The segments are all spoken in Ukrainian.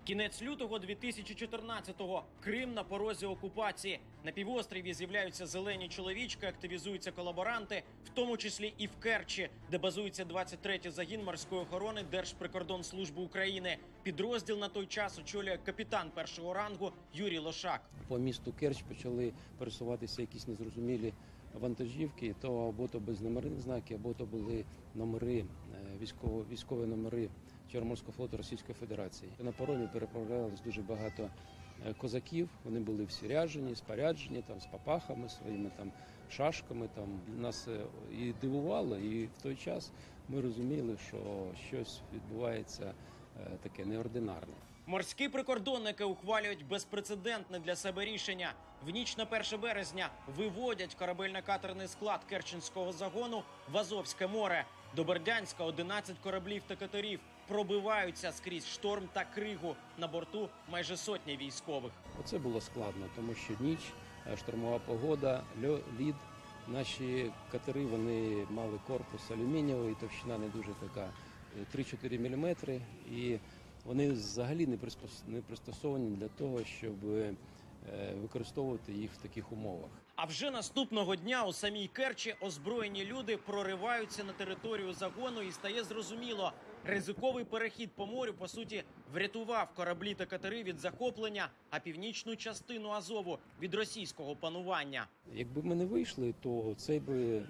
Кінець лютого 2014-го. Крим на порозі окупації. На півострові з'являються зелені чоловічки, активізуються колаборанти, в тому числі і в Керчі, де базується 23-й загін морської охорони Держприкордонслужби України. Підрозділ на той час очолює капітан першого рангу Юрій Лошак. По місту Керч почали пересуватися якісь незрозумілі вантажівки, або то без номерних знаків, або то були номери, військові номери Чорноморського флоту Російської Федерації. На паромі переправлялось дуже багато козаків, вони були всі ряжені, споряджені, з папахами своїми, шашками. Нас і дивувало, і в той час ми розуміли, що щось відбувається таке неординарне. Морські прикордонники ухвалюють безпрецедентне для себе рішення. В ніч на 1 березня виводять корабельно-катерний склад Керченського загону в Азовське море. До Бердянська 11 кораблів та катерів пробиваються скрізь шторм та кригу. На борту майже сотні військових. Оце було складно, тому що ніч, штормова погода, лід. Наші катери, вони мали корпус алюмінієвий, товщина не дуже така, 3-4 мм. І вони взагалі не пристосовані для того, щоб використовувати їх в таких умовах. А вже наступного дня у самій Керчі озброєні люди прориваються на територію загону і стає зрозуміло, ризиковий перехід по морю, по суті, врятував кораблі та катери від захоплення, а північну частину Азову від російського панування. Якби ми не вийшли, то цей би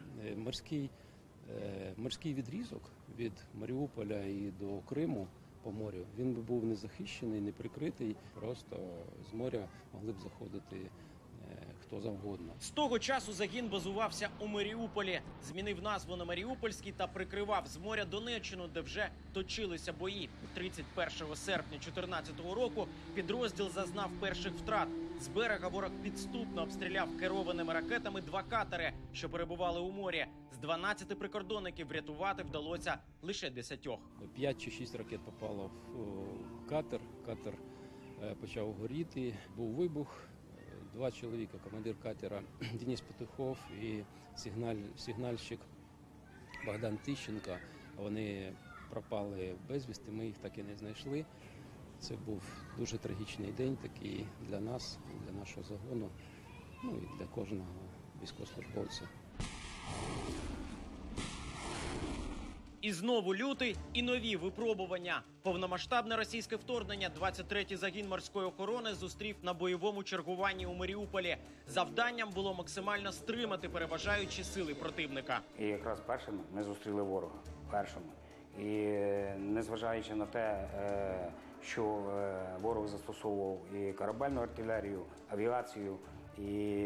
морський відрізок від Маріуполя і до Криму по морю, він би був незахищений, не прикритий, просто з моря могли б заходити хто завгодно. З того часу загін базувався у Маріуполі, змінив назву на Маріупольський та прикривав з моря Донеччину, де вже точилися бої. 31 серпня 2014 року підрозділ зазнав перших втрат. З берега ворог підступно обстріляв керованими ракетами 2 катери, що перебували у морі. З 12 прикордонників врятувати вдалося лише 10. 5 чи 6 ракет попало в катер. Катер почав горіти, був вибух. 2 чоловіка, командир катера Денис Петухов і сигнальщик Богдан Тищенко, вони пропали безвісти, ми їх так і не знайшли. Це був дуже трагічний день такий для нас, для нашого загону, і для кожного військовослужбовця. І знову лютий, і нові випробування. Повномасштабне російське вторгнення 23-й загін морської охорони зустрів на бойовому чергуванні у Маріуполі. Завданням було максимально стримати переважаючі сили противника. І якраз першими ми зустріли ворога. Першими. І незважаючи на те, що ворог застосовував і корабельну артилерію, авіацію, і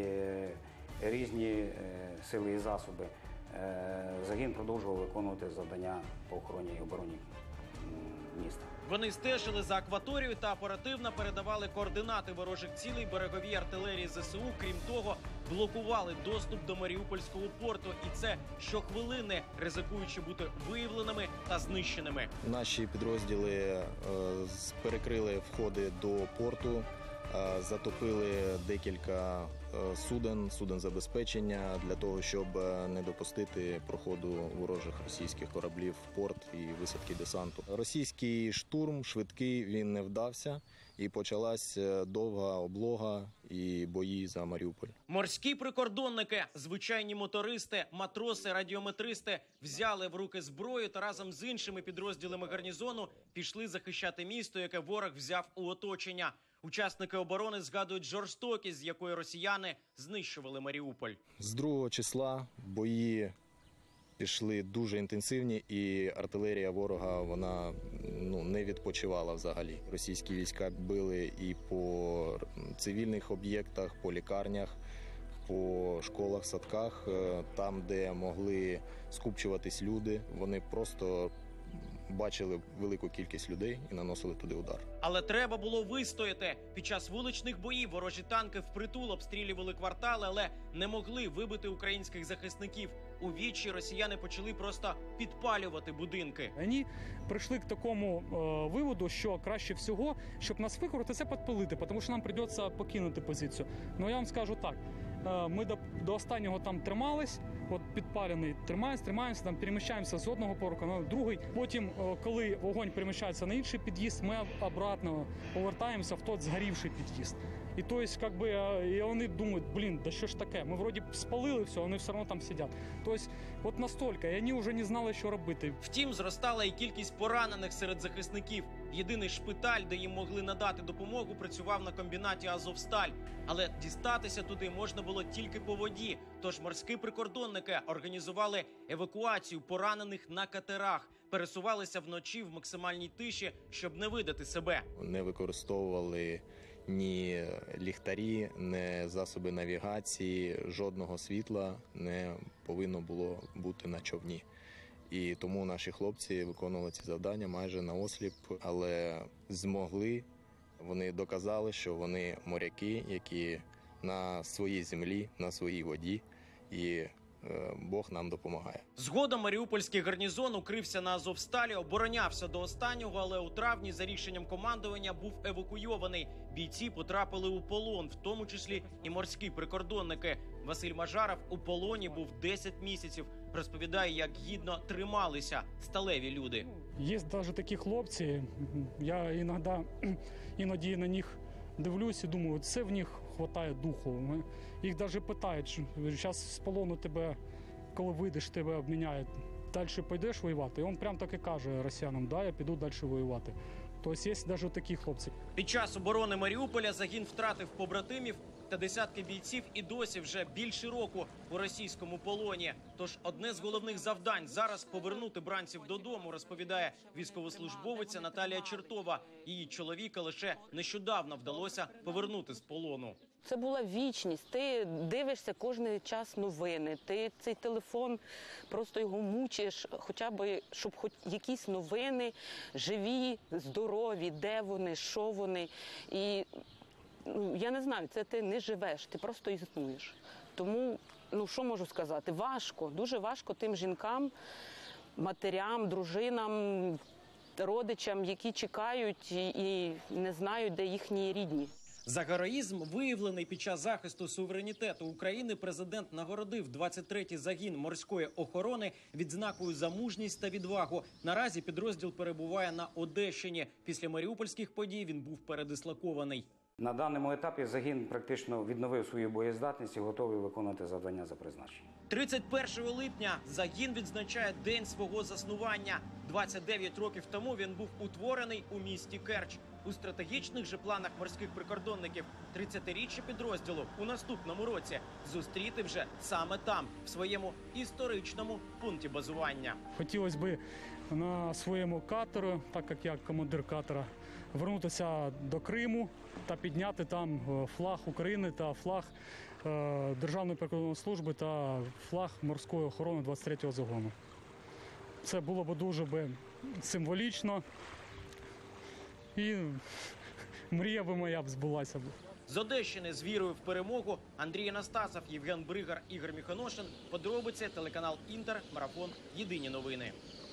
різні сили і засоби, загін продовжував виконувати завдання по охороні і обороні міста. Вони стежили за акваторією та оперативно передавали координати ворожих цілей береговій артилерії ЗСУ. Крім того, блокували доступ до Маріупольського порту. І це щохвилини, ризикуючи бути виявленими та знищеними. Наші підрозділи перекрили входи до порту, затопили декілька суден забезпечення для того, щоб не допустити проходу ворожих російських кораблів в порт і висадки десанту. Російський штурм швидкий, він не вдався, і почалась довга облога і бої за Маріуполь. Морські прикордонники, звичайні мотористи, матроси, радіометристи взяли в руки зброю та разом з іншими підрозділами гарнізону пішли захищати місто, яке ворог взяв у оточення. Учасники оборони згадують жорстокість, з якої росіяни знищували Маріуполь. З 2 числа бої пішли дуже інтенсивні, і артилерія ворога, вона не відпочивала взагалі. Російські війська били і по цивільних об'єктах, по лікарнях, по школах, садках, там, де могли скупчуватись люди, вони просто бачили велику кількість людей і наносили туди удар. Але треба було вистояти. Під час вуличних боїв ворожі танки впритул обстрілювали квартали, але не могли вибити українських захисників. У відчаї росіяни почали просто підпалювати будинки. Вони прийшли к такому виводу, що краще всього, щоб нас викорити, це підпалити, тому що нам прийдеться покинути позицію. Ну я вам скажу так, Ми до останнього там тримались, от підпалений, тримаємося, там переміщаємося з одного поверху на другий. Потім, коли вогонь переміщається на інший під'їзд, ми обратно повертаємося в той згорівший під'їзд. І то есть, как бы, і вони думають, блін, да що ж таке, ми вроді спалили все, вони все одно там сидять. Тобто, от настільки, і вони вже не знали, що робити. Втім, зростала і кількість поранених серед захисників. Єдиний шпиталь, де їм могли надати допомогу, працював на комбінаті «Азовсталь». Але дістатися туди можна було тільки по воді. Тож морські прикордонники організували евакуацію поранених на катерах. Пересувалися вночі в максимальній тиші, щоб не видати себе. Не використовували ні ліхтарі, ні засоби навігації, жодного світла не повинно було бути на човні. І тому наші хлопці виконували ці завдання майже наосліп, але змогли, вони доказали, що вони моряки, які на своїй землі, на своїй воді, і Бог нам допомагає. Згодом маріупольський гарнізон укрився на Азовсталі, оборонявся до останнього, але у травні за рішенням командування був евакуйований. Бійці потрапили у полон, в тому числі і морські прикордонники. Василь Мажаров у полоні був 10 місяців. Розповідає, як гідно трималися сталеві люди. Є навіть такі хлопці, я іноді на них дивлюсь і думаю, це в них вистачає духу. Їх навіть питають, зараз з полону тебе, коли вийдеш, тебе обміняють, далі підеш воювати? І він прямо так і каже росіянам, да, я піду далі воювати. Тобто є навіть такі хлопці. Під час оборони Маріуполя загін втратив побратимів та десятки бійців і досі вже більше року у російському полоні. Тож одне з головних завдань зараз повернути бранців додому, розповідає військовослужбовиця Наталія Чертова. Її чоловіка лише нещодавно вдалося повернути з полону. Це була вічність. Ти дивишся кожен час новини. Ти цей телефон просто його мучиш, хоча б, щоб хоч якісь новини живі, здорові, де вони, що вони. І я не знаю, це ти не живеш, ти просто існуєш. Тому, що можу сказати, важко, дуже важко тим жінкам, матерям, дружинам, родичам, які чекають і не знають, де їхні рідні. За героїзм, виявлений під час захисту суверенітету України, президент нагородив 23-й загін морської охорони відзнакою за мужність та відвагу. Наразі підрозділ перебуває на Одещині. Після маріупольських подій він був передислокований. На даному етапі загін практично відновив свою боєздатність і готовий виконувати завдання за призначенням. 31 липня загін відзначає день свого заснування. 29 років тому він був утворений у місті Керч. У стратегічних же планах морських прикордонників 30-річчя підрозділу у наступному році зустріти вже саме там, в своєму історичному пункті базування. Хотілося б на своєму катері, так як я командир катера, вернутися до Криму та підняти там флаг України та флаг Державної прикордонної служби та флаг морської охорони 23-го загону. Це було б дуже символічно і мрія би моя збулася б. З Одещини з вірою в перемогу Андрій Анастасов, Євген Бригар, Ігор Міхоношин. Подробиці телеканал Інтер, Марафон. Єдині новини.